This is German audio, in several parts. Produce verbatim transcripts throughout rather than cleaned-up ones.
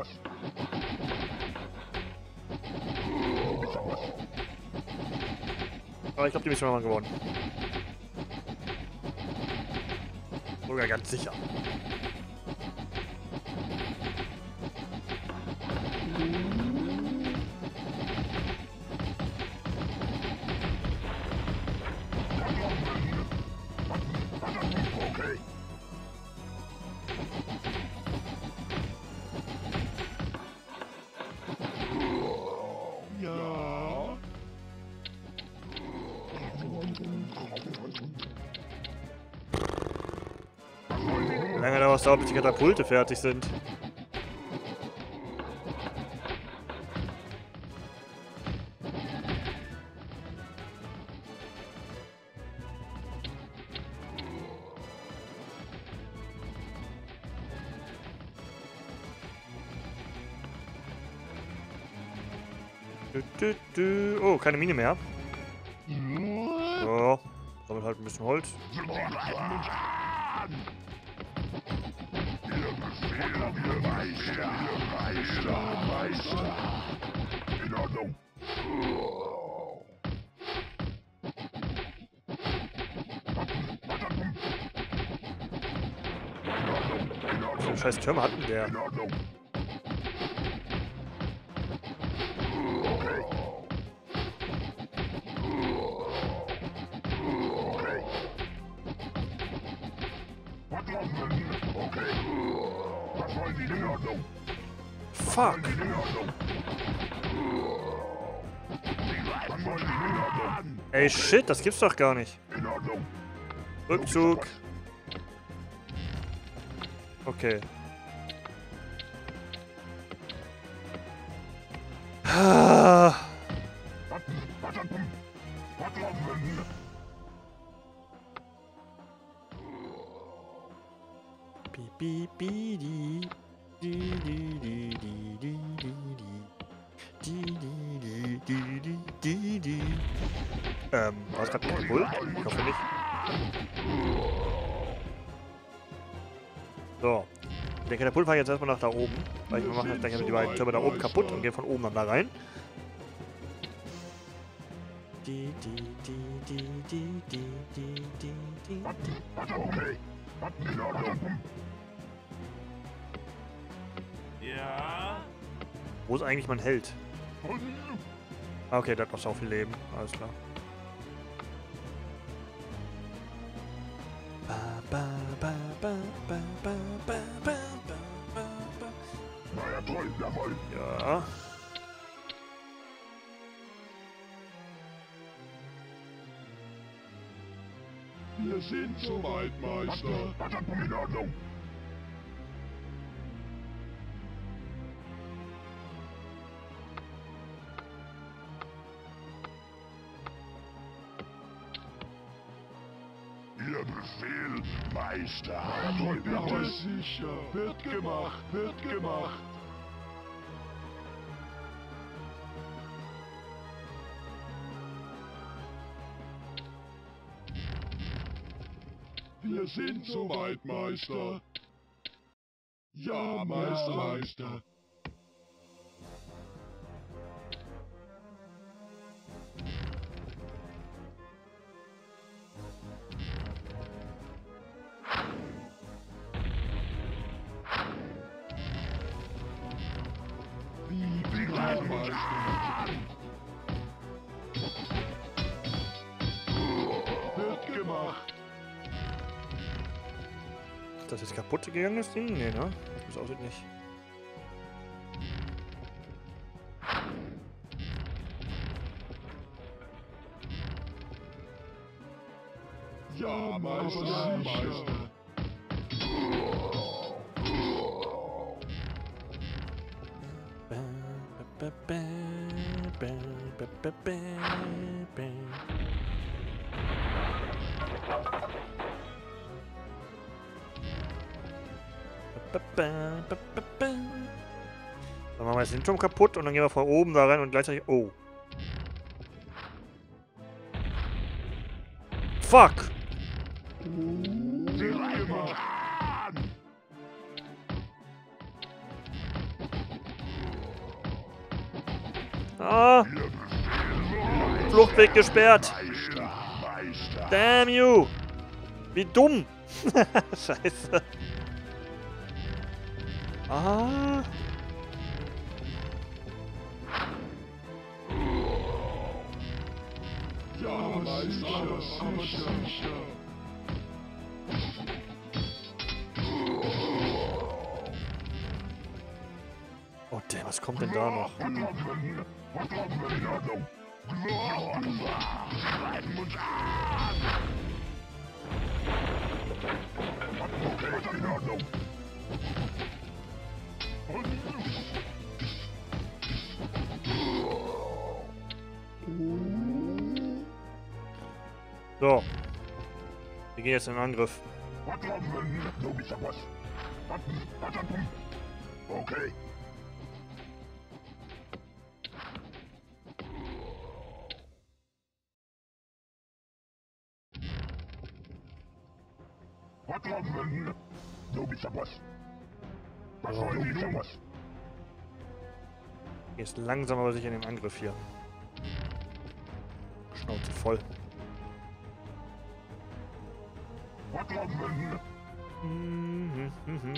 Aber ich glaube, die Mission haben wir gewonnen. Sogar ganz sicher. Wie lange dauert es dauert, bis die Katapulte fertig sind? Du, du, du. Oh, keine Mine mehr. So, damit halt ein bisschen Holz. Was für ein scheiß Türme hat denn der? Fuck. Ey, shit, das gibt's doch gar nicht. Rückzug. Okay. Ah. Bi, bi, bi, di. Di, di, di, di, di, di, di. Di, di, di, di, di, di, di. Ähm, war es gerade ein Bull? Ich hoffe nicht. So. Der Katapult fahre jetzt erstmal nach da oben. Weil wir machen jetzt gleich die beiden Türme da oben kaputt und gehen von oben dann da rein. Die, die, die, die, die, die, die, die, die. Ja. Wo ist eigentlich mein Held? Ah, okay, der hat noch so viel Leben. Alles klar. Ba, ba, ba, ba, ba, ba, ba, ba, ba, ba. Na ja, toll, jawohl. Ja. Wir sind soweit, Meister. In Ordnung. Ihr Befehl, Meister. Toll, bitte sicher. Wird gemacht, wird gemacht. Wir sind soweit, Meister. Ja, Meister, Meister. Wie bitte, Meister. Wird gemacht. Ist das jetzt kaputt gegangen, das Ding? Nee, ne? Das aussieht nicht. Ja, Meister, ja, Meister. Dann machen wir jetzt den Turm kaputt und dann gehen wir von oben da rein und gleichzeitig... Oh. Fuck! Ah! Fluchtweg gesperrt! Meister, Meister. Damn you! Wie dumm! Scheiße. Ah! Ja, Meister, sicher, sicher. Oh damn, was kommt denn da noch? So. Wir gehen jetzt in den Angriff. Okay. Jetzt langsam aber sicher in den Angriff hier. Schnauze voll. Mhm, mhm.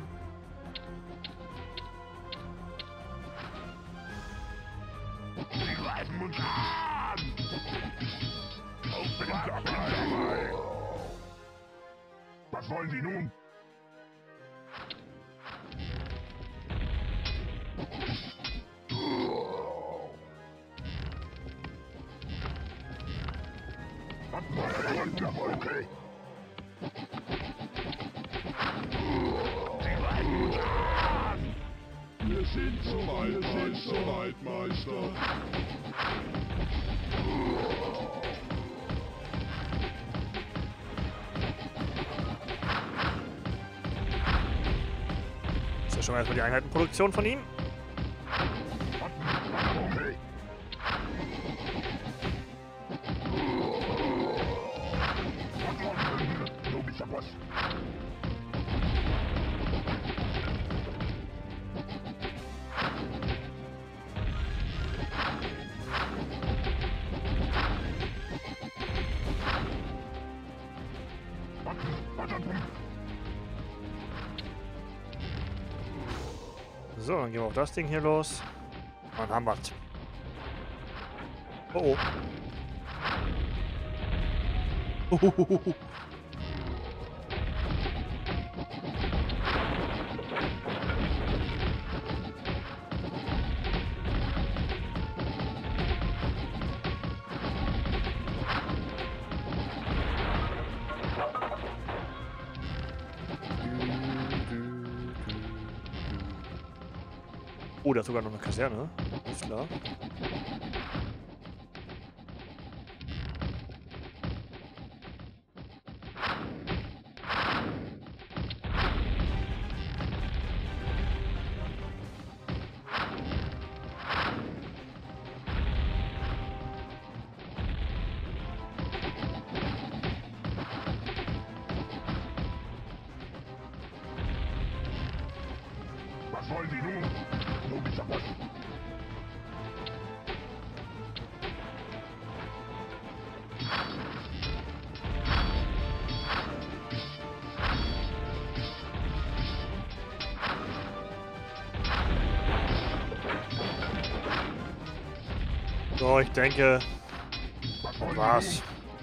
Sie greifen uns an! Ich bin dabei! Was wollen Sie nun? Okay. Sie greifen uns an! Wir sind soweit, wir sind soweit, Meister. Ist ja schon mal erstmal die Einheitenproduktion von ihm. Okay. Du bist der Boss. So, dann gehen wir auf das Ding hier los. Dann haben wir's. Oh oh. Uhuhuhu. Oh, da ist sogar noch eine Kaserne. Ist klar. Was wollen Sie nun? Du bist der Boss. So, ich denke, Was wollen das war's.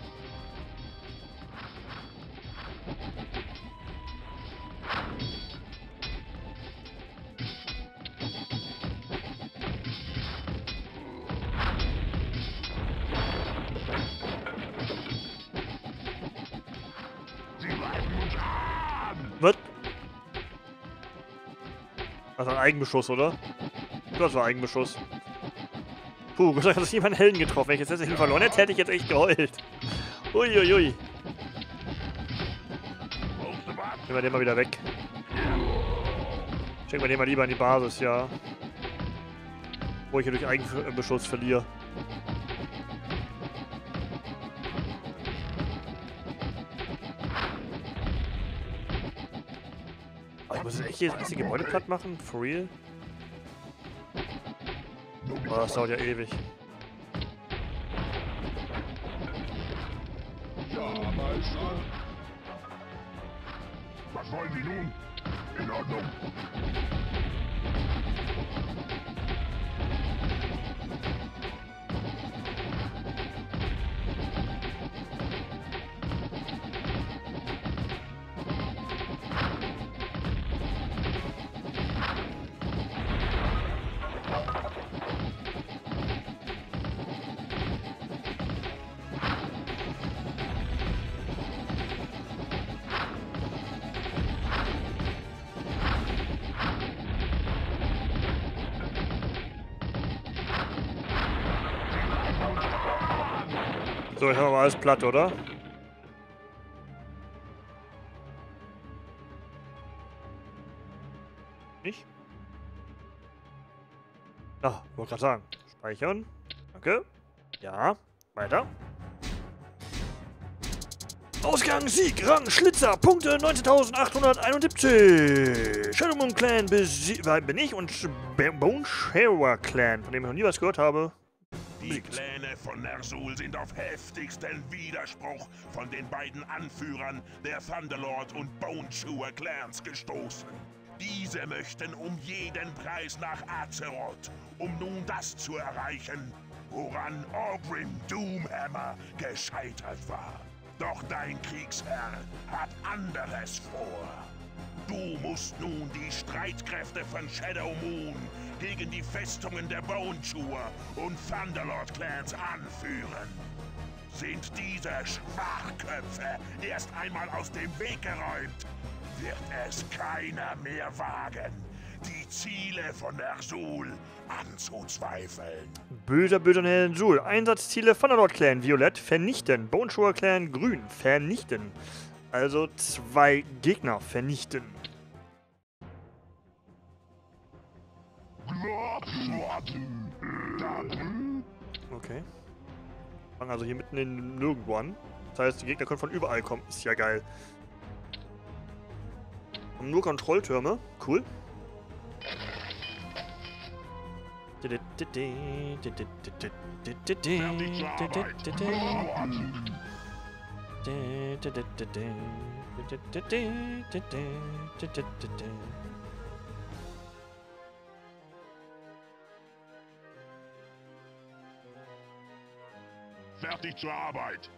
Sie greifen uns an! Was? Das war ein Eigenbeschuss, oder? Das war Eigenbeschuss. Puh, Gott sei Dank hat ich meinen Helden getroffen. Wenn ich jetzt tatsächlich verloren hätte, hätte ich jetzt echt geheult. Uiuiui. Nehmen wir den mal wieder weg. Schicken wir den mal lieber in die Basis, ja. Wo ich hier durch Eigenbeschuss verliere. Aber ich muss jetzt echt hier das ganze Gebäude platt machen? For real? Oh, das dauert ja ewig. Ja, Meister. Was wollen Sie nun? In Ordnung. So, ich habe mal alles platt, oder? Nicht? Ah, wollte gerade sagen. Speichern. Danke. Ja, weiter. Ausgang, Sieg, Rang, Schlitzer, Punkte neunzehntausendachthunderteinundsiebzig. Shadow Moon Clan bin ich und Bone Sharer Clan, von dem ich noch nie was gehört habe. Die Pläne von Ner'zhul sind auf heftigsten Widerspruch von den beiden Anführern der Thunderlord und Bone Chewer Clans gestoßen. Diese möchten um jeden Preis nach Azeroth, um nun das zu erreichen, woran Orgrim Doomhammer gescheitert war. Doch dein Kriegsherr hat anderes vor. Du musst nun die Streitkräfte von Shadow Moon gegen die Festungen der Bone Chewer und Thunderlord Clans anführen. Sind diese Schwachköpfe erst einmal aus dem Weg geräumt, wird es keiner mehr wagen, die Ziele von Ner'zhul anzuzweifeln. Böser, böser Ner'zhul. Einsatzziele Thunderlord Clan Violett vernichten. Bone Chewer Clan Grün vernichten. Also zwei Gegner vernichten. Okay. Fangen also hier mitten in nirgendwo an. Das heißt, die Gegner können von überall kommen. Ist ja geil. Haben nur Kontrolltürme. Cool. Fertig zur Arbeit.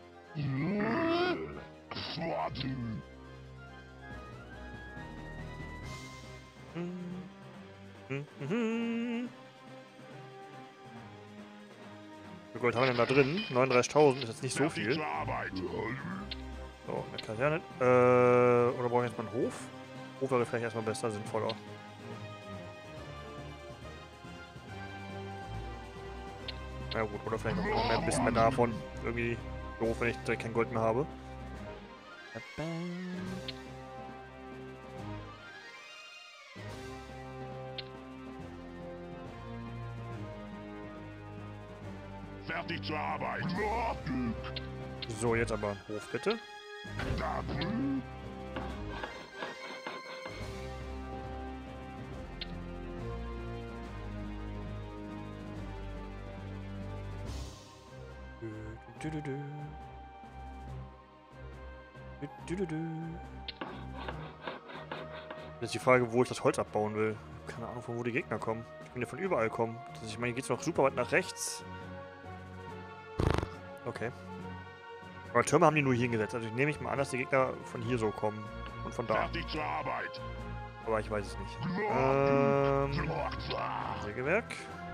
Wie viel Gold haben wir denn da drin? neununddreißigtausend ist jetzt nicht so Fertig viel. zur Arbeit. So, eine Kaserne. Äh, oder brauchen wir jetzt mal einen Hof? Hof wäre vielleicht erstmal besser, sinnvoller. Na gut, oder vielleicht noch mehr, ein bisschen mehr davon. Irgendwie doof, wenn ich direkt kein Gold mehr habe. Fertig zur Arbeit. So, jetzt aber ein Hof, bitte. Du, du, du. Du, du, du, du. Jetzt die Frage, wo ich das Holz abbauen will. Keine Ahnung, von wo die Gegner kommen. Die können ja von überall kommen. Ich meine, hier geht es noch super weit nach rechts. Okay. Aber Türme haben die nur hier hingesetzt. Also ich nehme ich mal an, dass die Gegner von hier so kommen. Und von da. Fertig zur Arbeit. Aber ich weiß es nicht. Ähm. Sägewerk.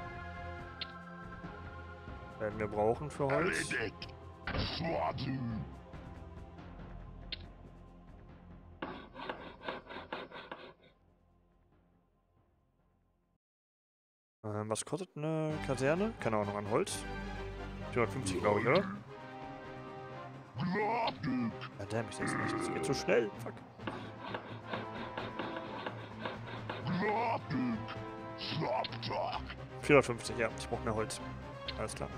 Werden wir brauchen für Holz. Erledigt. Ähm, was kostet eine Kaserne? Keine Ahnung, an Holz. vierhundertfünfzig, glaube ich, oder? Ja, damn, ich sehe es nicht. Das geht so schnell. Fuck. vierhundertfünfzig, ja. Ich brauche mehr Holz. Alles klar.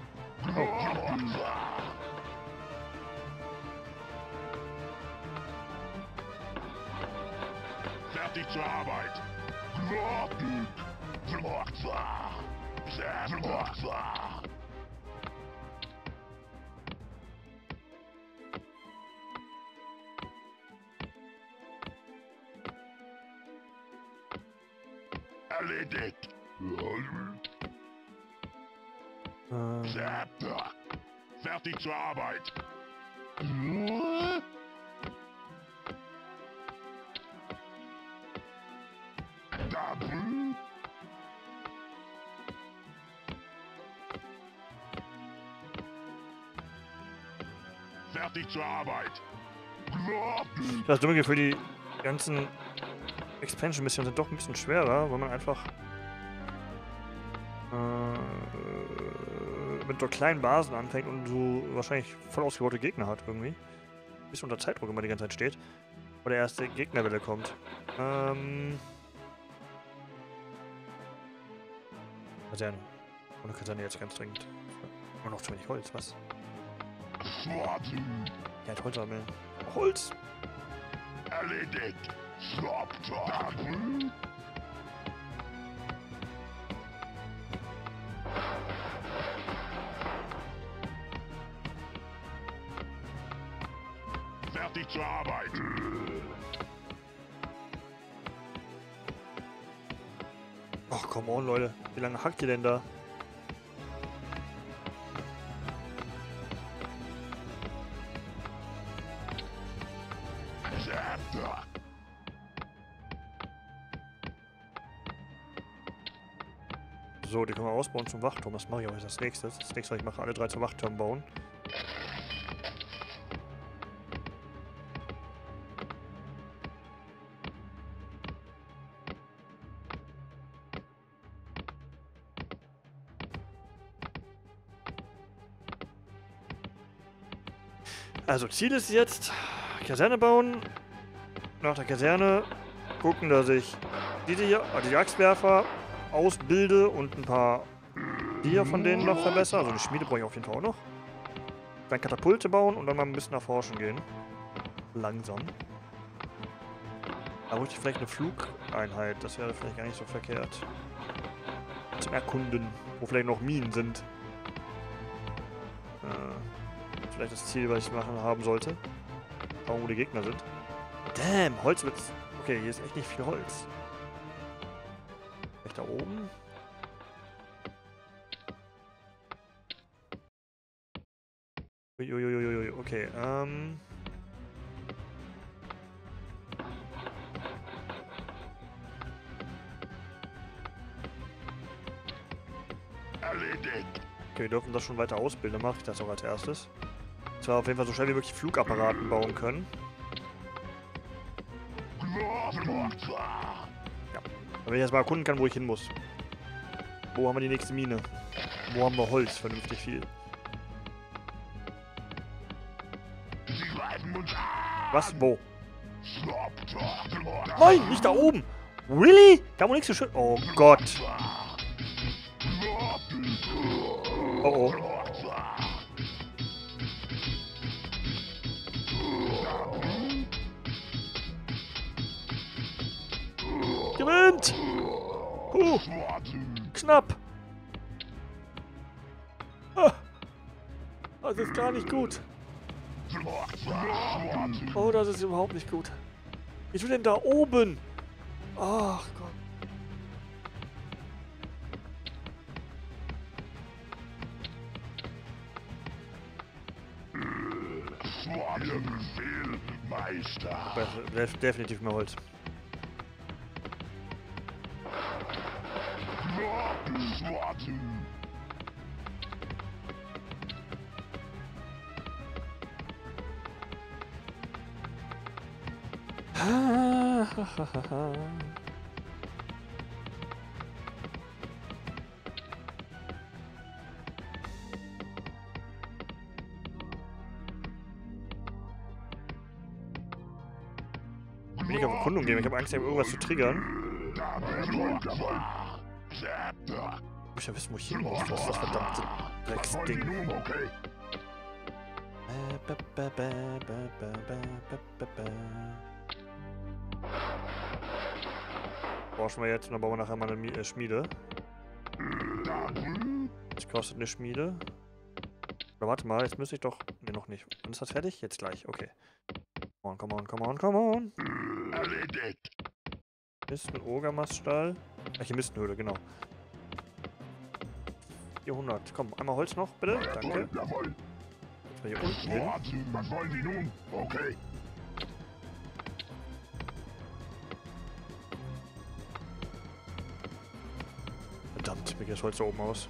Oh. Fertig zur Arbeit. Erledigt. Ähm, Fertig zur Arbeit. Fertig zur Arbeit. das dumme Gefühl, die ganzen Expansion-Missionen sind doch ein bisschen schwerer, weil man einfach äh, mit so kleinen Basen anfängt und so wahrscheinlich voll ausgebaute Gegner hat irgendwie. Ein bisschen unter Zeitdruck immer die ganze Zeit steht. Oder der erste Gegnerwelle kommt. Ähm. Kaserne. Ohne Kaserne jetzt ganz dringend. Nur noch zu wenig Holz, was? Ja, hat Holz sammeln. Holz! Erledigt. Fertig zur Arbeit. Ach, come on, Leute. Wie lange hackt ihr denn da? So, die können wir ausbauen zum Wachturm. Das mache ich aber jetzt als nächstes. Das nächste, was ich mache, alle drei zum Wachturm bauen. Also Ziel ist jetzt, Kaserne bauen, nach der Kaserne gucken, dass ich diese hier, also die Axtwerfer, ausbilde und ein paar hier von denen noch verbessere. Also eine Schmiede brauche ich auf jeden Fall auch noch. Dann Katapulte bauen und dann mal ein bisschen erforschen gehen. Langsam. Da bräuchte ich vielleicht eine Flugeinheit, das wäre vielleicht gar nicht so verkehrt. Zum Erkunden, wo vielleicht noch Minen sind. Äh, vielleicht das Ziel, was ich machen haben sollte. Schauen, wo die Gegner sind. Damn, Holz wird's. Okay, hier ist echt nicht viel Holz. Vielleicht da oben? Uiuiuiui, okay, ähm... Erledigt. Okay, wir dürfen das schon weiter ausbilden, dann mache ich das auch als erstes. Zwar auf jeden Fall so schnell wie möglich Flugapparaten bauen können. Ja. Damit ich erstmal erkunden kann, wo ich hin muss. Wo haben wir die nächste Mine? Wo haben wir Holz? Vernünftig viel. Was? Wo? Nein, nicht da oben! Really? Da wo nichts so schön. Oh Gott. Oh oh. Gewinnt! Huh. Knapp! Ah. Das ist gar nicht gut. Oh, das ist überhaupt nicht gut. Wie tut denn da oben? Ach Gott. Def definitiv mehr Holz. Ich will nicht auf Erkundung gehen, ich habe Angst, irgendwas zu triggern. Ich muss ja wissen, wo ich hin muss. Das ist das verdammte Drecksding. Brauchen wir jetzt und dann bauen wir nachher mal eine Mi äh, Schmiede. Das kostet eine Schmiede. Oder warte mal, jetzt müsste ich doch... Ne, noch nicht. Wann ist das fertig? Jetzt gleich, okay. Come on, come on, come on, come on. Misten, Ogermaststall. Ach, hier Mistenhöhle, genau. vierhundert. Komm, einmal Holz noch, bitte. Danke. Jetzt mal hier unten hin. Was wollen Sie nun? Okay. Verdammt, mir geht das Holz da oben aus.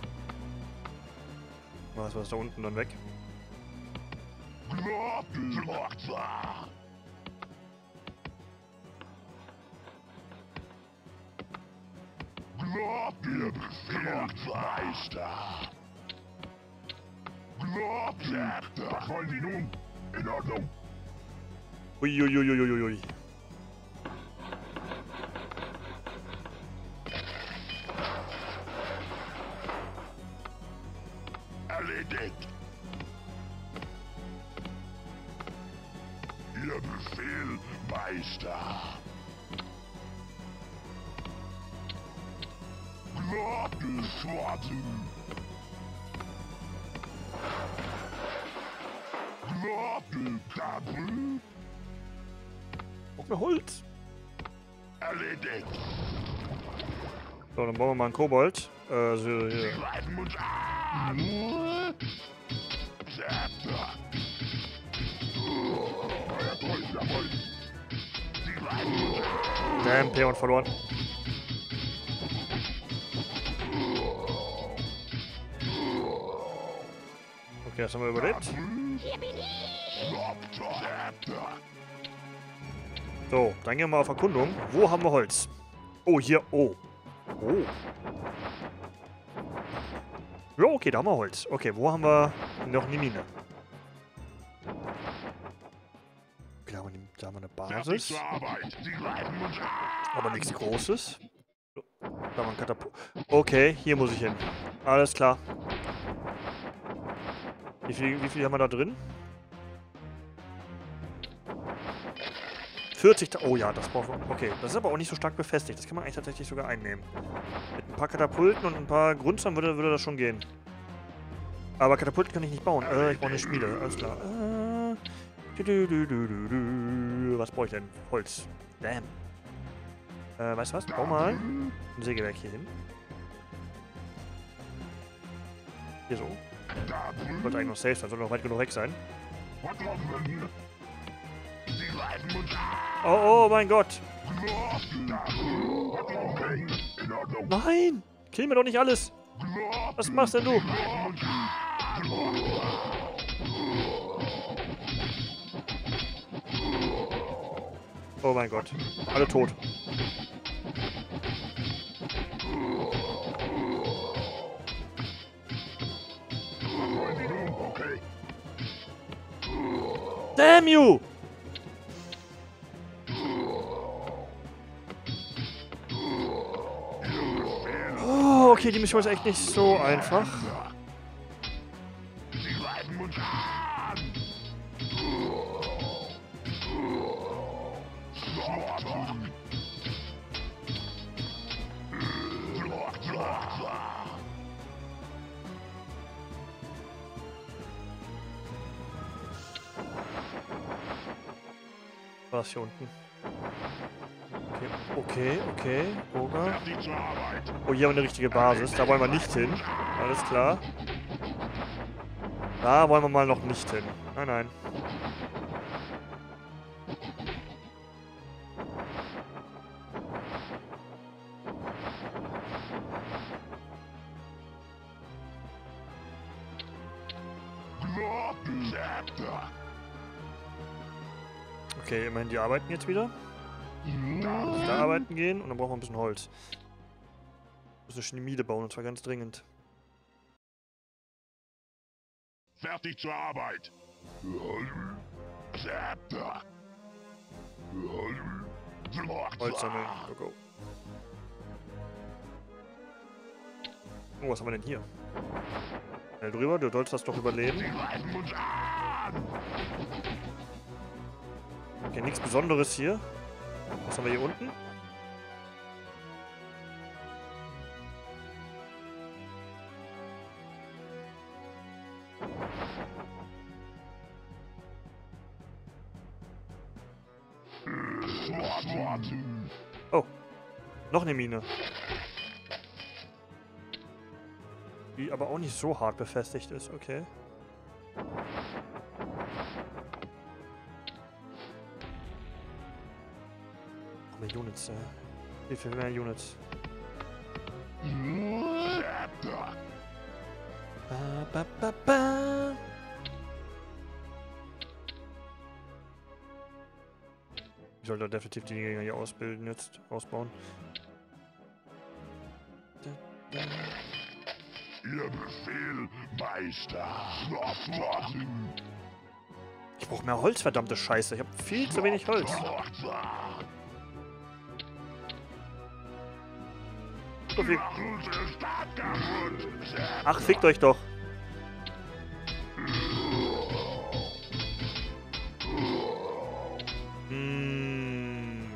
Was war das da unten dann weg? Ihr Befehlsmeister. Was wollen Sie nun? In Ordnung. Uiuiuiuiui. Erledigt. Ihr Befehl, Meister. Glockenschwarzen. Glockenkappen. Auch mehr Holz. Erledigt. So, dann bauen wir mal einen Kobold. Äh, so, hier. Sie greifen uns an. Sie greifen uns an. Damn, Peon verloren. Okay, das haben wir überlebt. So, dann gehen wir mal auf Erkundung. Wo haben wir Holz? Oh, hier. Oh. Oh. Ja, okay, da haben wir Holz. Okay, wo haben wir noch eine Mine? Okay, da haben wir, da haben wir eine Basis. Aber nichts Großes. Da haben wir ein Katapult. Okay, hier muss ich hin. Alles klar. Wie viel, wie viel haben wir da drin? vierzig. Oh ja, das brauchen wir. Okay, das ist aber auch nicht so stark befestigt. Das kann man eigentlich tatsächlich sogar einnehmen. Mit ein paar Katapulten und ein paar Grundsteinen würde, würde das schon gehen. Aber Katapulten kann ich nicht bauen. Äh, ich brauche eine Schmiede. Alles klar. Äh, du, du, du, du, du. Was brauche ich denn? Holz. Damn. Äh, weißt du was? Bau mal ein Sägewerk hier hin. Hier so. Sollte eigentlich noch safe sein. Sollte noch weit genug weg sein. Oh, oh mein Gott. Nein! Kill mir doch nicht alles! Was machst denn du? Oh mein Gott. Alle tot. Damn you! Oh, okay, die Mission ist echt nicht so einfach. Was hier unten? Okay, okay, okay. Oger. Oh, hier haben wir eine richtige Basis. Da wollen wir nicht hin. Alles klar. Da wollen wir mal noch nicht hin. Nein, nein. Okay, immerhin, die arbeiten jetzt wieder. Da arbeiten gehen und dann brauchen wir ein bisschen Holz. Wir müssen eine Schmiede bauen und zwar ganz dringend. Fertig zur Arbeit. Holz sammeln. Go, go. Oh, was haben wir denn hier? Schnell drüber, du sollst das doch überleben. Okay, nichts Besonderes hier. Was haben wir hier unten? Oh. Noch eine Mine. Die aber auch nicht so hart befestigt ist, okay. Oh, mehr Units, äh. Wie viel mehr Units? Ba, ba, ba, ba. Ich sollte definitiv die Dinger hier ausbilden jetzt, ausbauen. Da, da. Ihr Befehl, Meister. Ich brauche mehr Holz, verdammte Scheiße. Ich habe viel zu wenig Holz. So viel. Ach, fickt euch doch. Hm.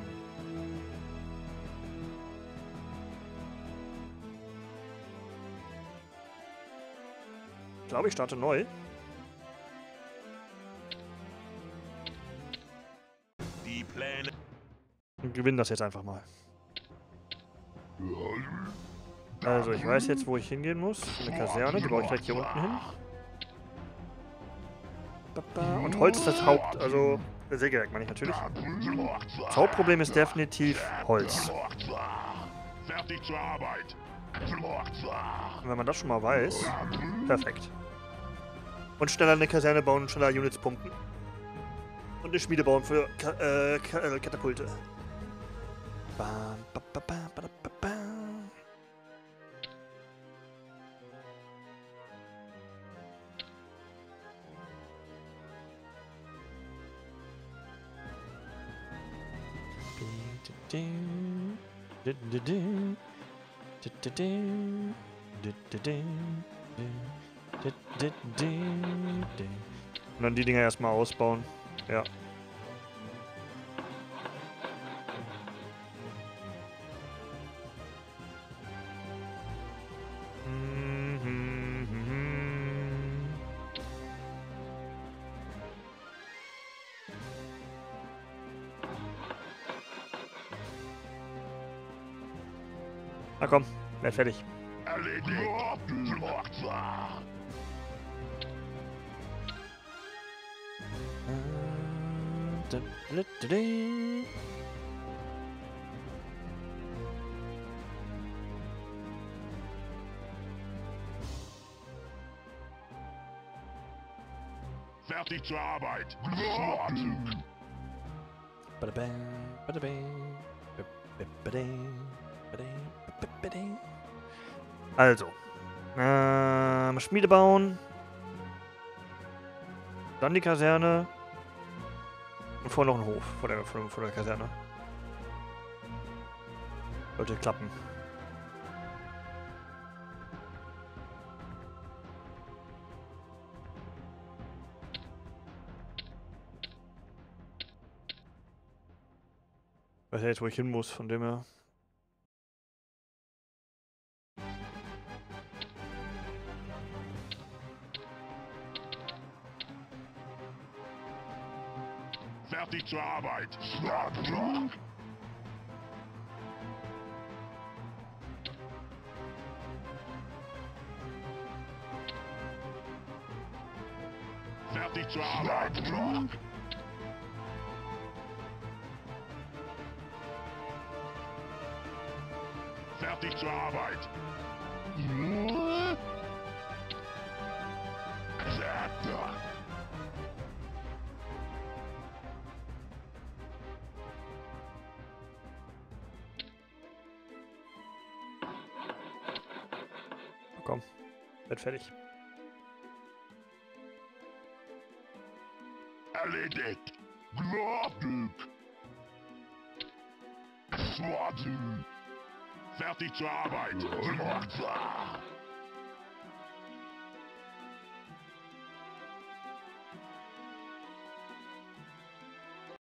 Ich glaube, ich starte neu. Die Pläne. Und gewinnen das jetzt einfach mal. Also, ich weiß jetzt, wo ich hingehen muss. Eine Kaserne, die baue ich gleich hier unten hin. Und Holz ist das Haupt... Also, Sägewerk meine ich natürlich. Das Hauptproblem ist definitiv Holz. Fertig zur Arbeit. Und wenn man das schon mal weiß, perfekt. Und schneller eine Kaserne bauen, schneller Units pumpen. Und eine Schmiede bauen für Ka äh, Ka äh, Katapulte. Bam, ba, ba, ba, ba, ba, ba. Und dann die Dinger erstmal ausbauen. Ja. Na komm, werd fertig. Fertig zur Arbeit. Also, ähm, Schmiede bauen, dann die Kaserne und vorher noch ein Hof vor der, vor, vor der Kaserne. Sollte klappen. Ich weiß ja jetzt, wo ich hin muss, von dem her. Fertig zur Arbeit. Fertig zur Arbeit. Fertig zur Arbeit. Komm, werd fertig. Erledigt. Fertig zur Arbeit.